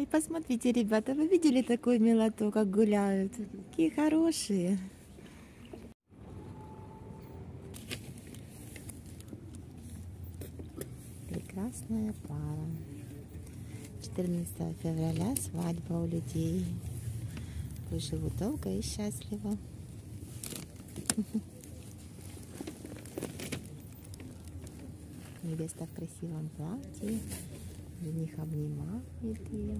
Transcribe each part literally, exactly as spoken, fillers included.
Ой, посмотрите, ребята, вы видели такую милоту, как гуляют? Какие хорошие. Прекрасная пара. четырнадцатого февраля свадьба у людей. Пусть живут долго и счастливо. Невеста в красивом платье. Жених обнимает ее.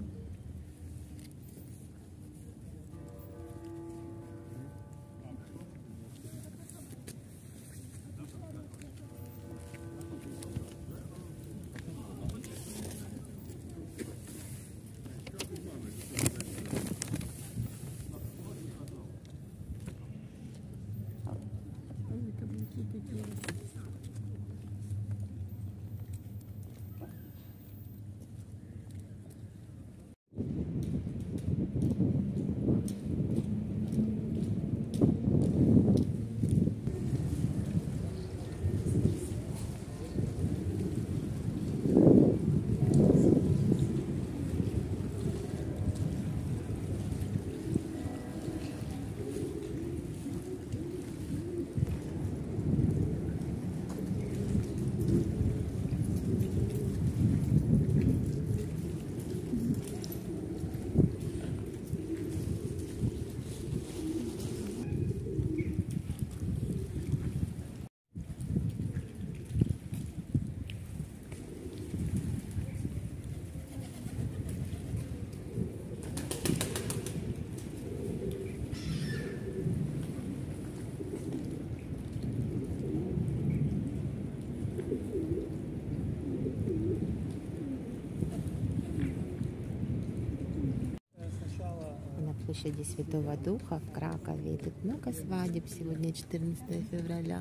Площади Святого Духа в Кракове. Тут много свадеб. Сегодня четырнадцатое февраля.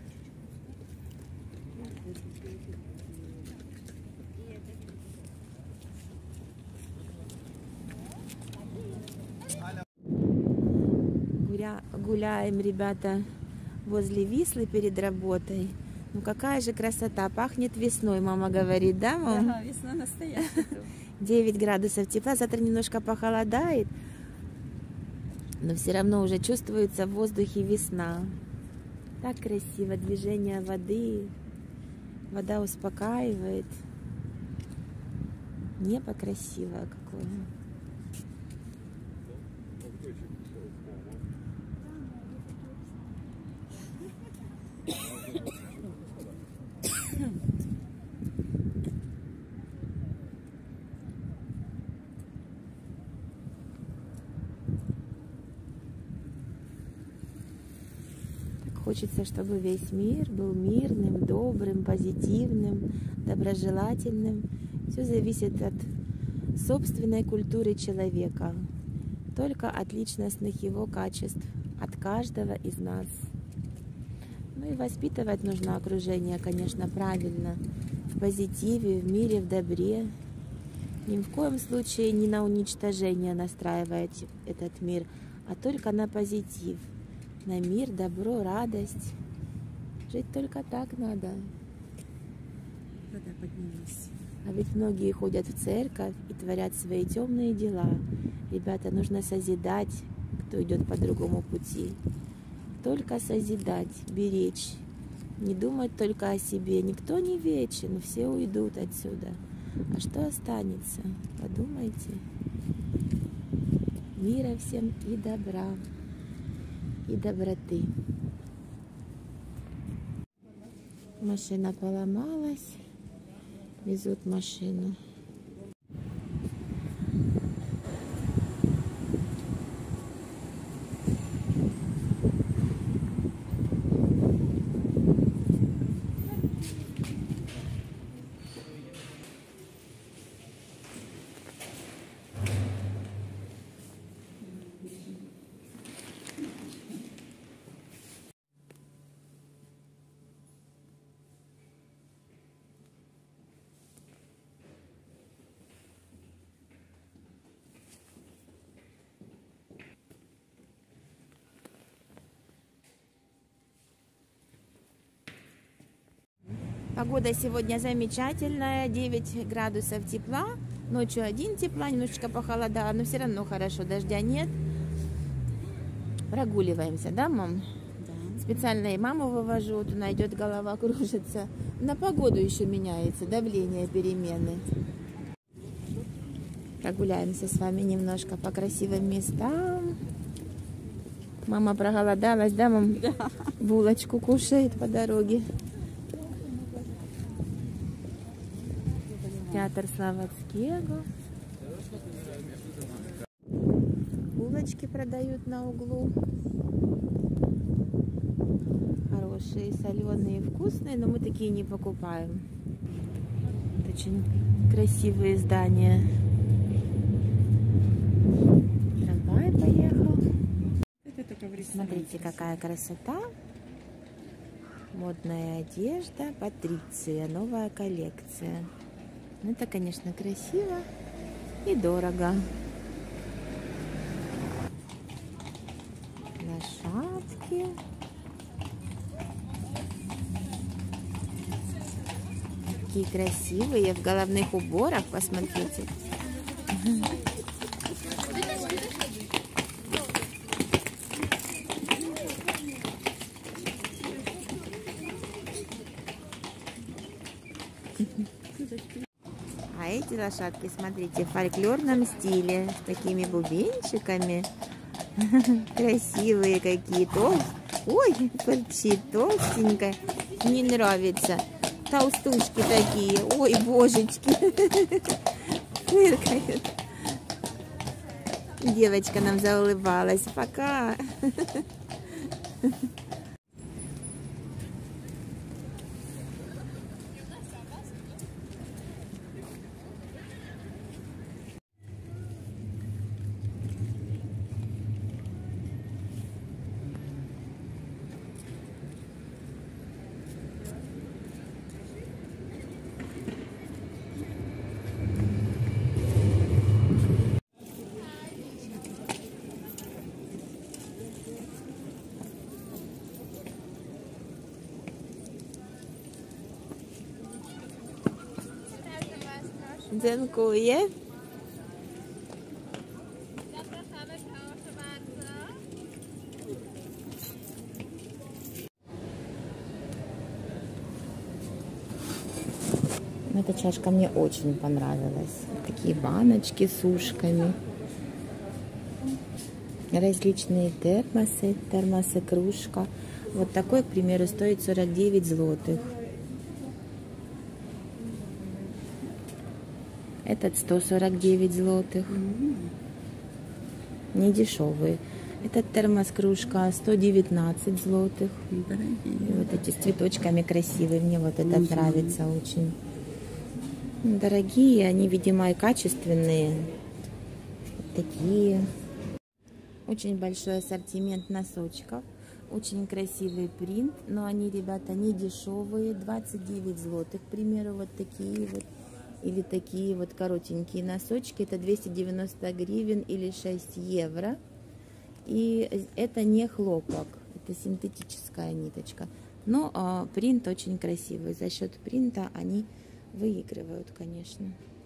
Гуля... Гуляем, ребята, возле Вислы перед работой. Ну какая же красота. Пахнет весной, мама говорит, да, мам? Да, весна настоящая. девять градусов тепла. Завтра немножко похолодает. Но все равно уже чувствуется в воздухе весна. Так красиво, движение воды. Вода успокаивает. Небо красивое какое. Хочется, чтобы весь мир был мирным, добрым, позитивным, доброжелательным. Все зависит от собственной культуры человека, только от личностных его качеств, от каждого из нас. Ну и воспитывать нужно окружение, конечно, правильно, в позитиве, в мире, в добре. Ни в коем случае не на уничтожение настраивать этот мир, а только на позитив. На мир, добро, радость. Жить только так надо. Вода поднялась. А ведь многие ходят в церковь и творят свои темные дела. Ребята, нужно созидать, кто идет по другому пути. Только созидать, беречь. Не думать только о себе. Никто не вечен, все уйдут отсюда. А что останется? Подумайте. Мира всем и добра. И доброты. Машина поломалась. Везут машину. Погода сегодня замечательная, девять градусов тепла, Ночью один тепла, немножечко похолодало, но все равно хорошо, дождя нет. Прогуливаемся, да, мам? Да. Специально и маму вывожу, вот она идет, голова кружится. На погоду еще меняется, давление, перемены. Прогуляемся с вами немножко по красивым местам. Мама проголодалась, да, мам? Да. Булочку кушает по дороге. Театр Славатского. Булочки продают на углу. Хорошие, соленые, вкусные, но мы такие не покупаем. Очень красивые здания. Трамвай поехал. Это только в ресторане. Смотрите, какая красота. Модная одежда, Патриция, новая коллекция. Ну, это, конечно, красиво и дорого. Лошадки. Такие красивые, в головных уборах, посмотрите. А эти лошадки, смотрите, в фольклорном стиле, с такими бубенчиками. Красивые какие. Толст... Ой, фырчит, толстенькая. Не нравится. Толстушки такие. Ой, божечки. Фыркают. Девочка нам заулыбалась. Пока. Dziękuję. Эта чашка мне очень понравилась. Такие баночки с ушками. Различные термосы, термосы, кружка. Вот такой, к примеру, стоит сорок девять злотых. Этот сто сорок девять злотых. Не дешевые. Этот термос-кружка сто девятнадцать злотых. Дорогие. И вот эти с цветочками красивые. Мне вот этот Угу. нравится очень. Дорогие, они, видимо, и качественные. Такие. Очень большой ассортимент носочков. Очень красивый принт. Но они, ребята, не дешевые. двадцать девять злотых, к примеру, вот такие вот. Или такие вот коротенькие носочки. Это двести девяносто гривен или шесть евро. И это не хлопок. Это синтетическая ниточка. Но а, принт очень красивый. За счет принта они выигрывают, конечно.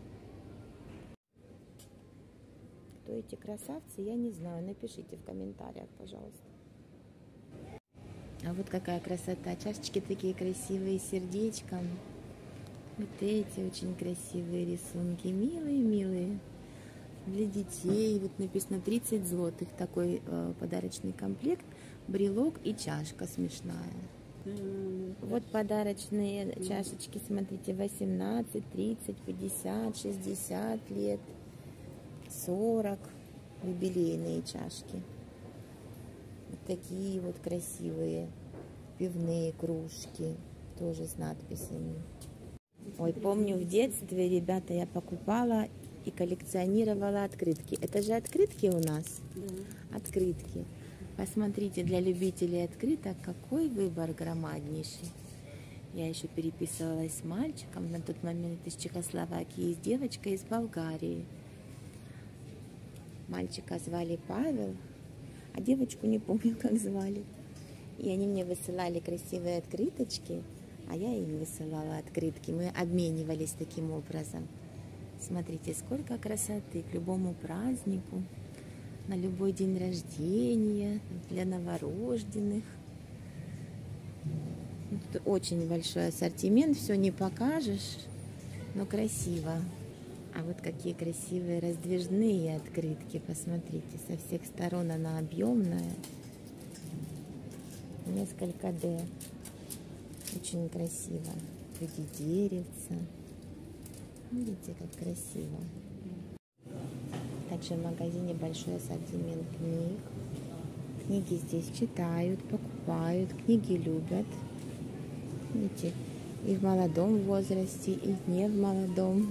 Кто эти красавцы, я не знаю. Напишите в комментариях, пожалуйста. А вот какая красота. Чашечки такие красивые, с сердечком. Вот эти очень красивые рисунки. Милые-милые. Для детей. Вот написано тридцать злотых. Такой э, подарочный комплект. Брелок и чашка смешная. Вот подарочные чашечки, смотрите, восемнадцать, тридцать, пятьдесят, шестьдесят лет, сорок, юбилейные чашки. Вот такие вот красивые пивные кружки, тоже с надписями. Ой, помню, в детстве, ребята, я покупала и коллекционировала открытки. Это же открытки у нас? Да. Открытки. Посмотрите, для любителей открыток какой выбор громаднейший. Я еще переписывалась с мальчиком на тот момент из Чехословакии, и с девочкой из Болгарии. Мальчика звали Павел, а девочку не помню, как звали. И они мне высылали красивые открыточки, а я им высылала открытки. Мы обменивались таким образом. Смотрите, сколько красоты к любому празднику, на любой день рождения, для новорожденных. Тут очень большой ассортимент, все не покажешь, но красиво. А вот какие красивые раздвижные открытки, посмотрите, со всех сторон она объемная, несколько D, очень красиво, в виде деревца. Видите, как красиво. Также в магазине большой ассортимент книг. Книги здесь читают, покупают, книги любят. Видите, и в молодом возрасте, и не в молодом.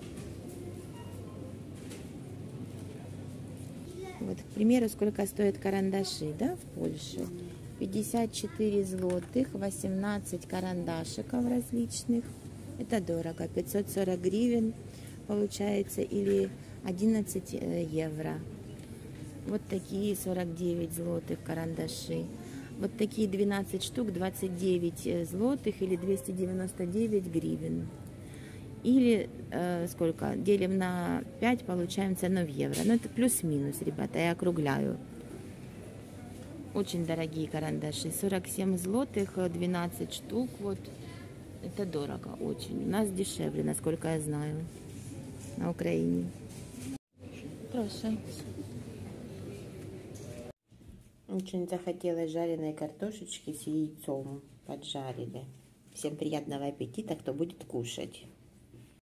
Вот, к примеру, сколько стоят карандаши, да, в Польше? пятьдесят четыре злотых, восемнадцать карандашиков различных. Это дорого, пятьсот сорок гривен получается, или одиннадцать евро. Вот такие сорок девять злотых карандаши. Вот такие двенадцать штук, двадцать девять злотых или двести девяносто девять гривен. Или э, сколько? Делим на пять, получаем цену в евро. Ну, это плюс-минус, ребята, я округляю. Очень дорогие карандаши. сорок семь злотых, двенадцать штук. Вот. Это дорого очень. У нас дешевле, насколько я знаю, на Украине. Прошу. Очень захотелось жареной картошечки с яйцом. Поджарили. Всем приятного аппетита, кто будет кушать.